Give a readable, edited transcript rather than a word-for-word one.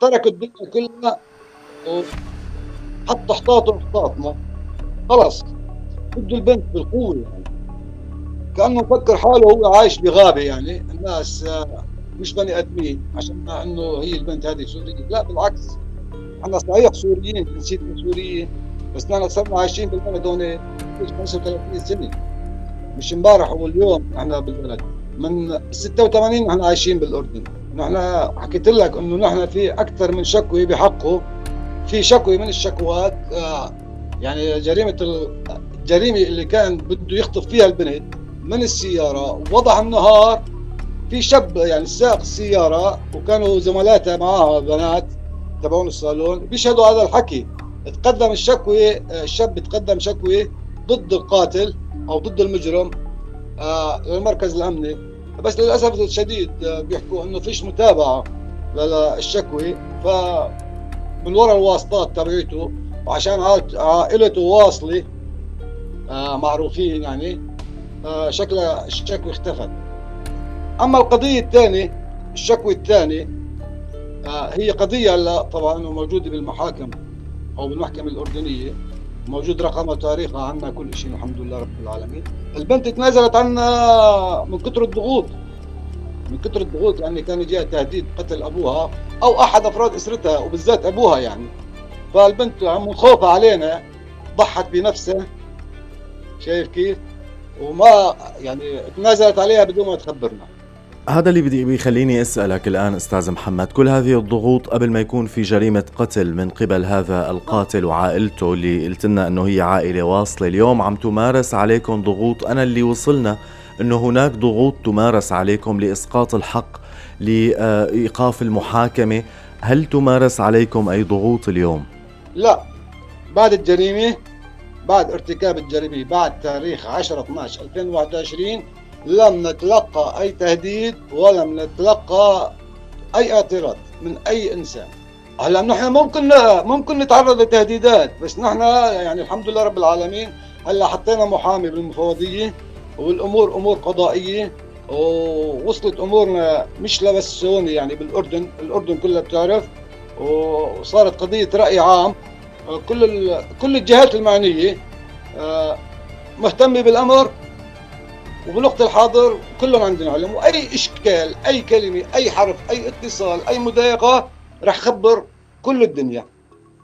ترك الدنيا كلها وحط حطاطه وحطاطنا، خلص بده البنت بالقوه يعني. كانه مفكر حاله هو عايش بغابه، يعني الناس مش بني ادمين عشان انه هي البنت هذه سوريه. لا بالعكس، احنا صحيح سوريين، جنسيتنا سوريه، بس نحن صرنا عايشين بالبلد هون 35 سنه، مش امبارح واليوم احنا بالبلد. من 86 احنا عايشين بالاردن. نحن حكيت لك انه نحن في اكثر من شكوى بحقه. في شكوى من الشكوات يعني الجريمه اللي كان بده يخطف فيها البنت من السياره، ووضح النهار في شاب يعني ساق السياره وكانوا زملاتها معها بنات تبعون الصالون بيشهدوا هذا الحكي. تقدم الشكوى، الشاب تقدم شكوى ضد القاتل او ضد المجرم للمركز الامني، بس للاسف الشديد بيحكوا انه فيش متابعه للشكوى. ف من وراء الواسطات تبعته، وعشان عائلته واصله معروفين يعني، شكلها الشكوى اختفت. اما القضيه الثانيه، الشكوى الثانيه هي قضيه هلا طبعا موجوده بالمحاكم او بالمحكمه الاردنيه، موجود رقمها وتاريخها، عنا كل شيء الحمد لله رب العالمين. البنت تنازلت عنا من كثر الضغوط، من كثر الضغوط، لان كان جاء تهديد قتل ابوها او احد افراد اسرتها وبالذات ابوها يعني. فالبنت من خوفها علينا ضحت بنفسها، شايف كيف؟ وما يعني تنازلت عليها بدون ما تخبرنا. هذا اللي بدي بيخليني اسألك الآن أستاذ محمد، كل هذه الضغوط قبل ما يكون في جريمة قتل من قبل هذا القاتل وعائلته اللي قلت لنا أنه هي عائلة واصلة، اليوم عم تمارس عليكم ضغوط. أنا اللي وصلنا أنه هناك ضغوط تمارس عليكم لإسقاط الحق، لإيقاف المحاكمة. هل تمارس عليكم أي ضغوط اليوم؟ لا، بعد الجريمة، بعد ارتكاب الجريمة، بعد تاريخ 10/12/2021 لم نتلقى أي تهديد ولم نتلقى أي اعتراض من أي إنسان. هلا نحن ممكن نتعرض لتهديدات، بس نحن يعني الحمد لله رب العالمين هلا حطينا محامي بالمفوضية، والأمور أمور قضائية، ووصلت أمورنا مش بس هون يعني بالأردن، الأردن كلها بتعرف، وصارت قضية رأي عام. كل الجهات المعنية مهتمة بالأمر، وبالوقت الحاضر كلهم عندنا علم، واي اشكال، اي كلمه، اي حرف، اي اتصال، اي مضايقه رح خبر كل الدنيا.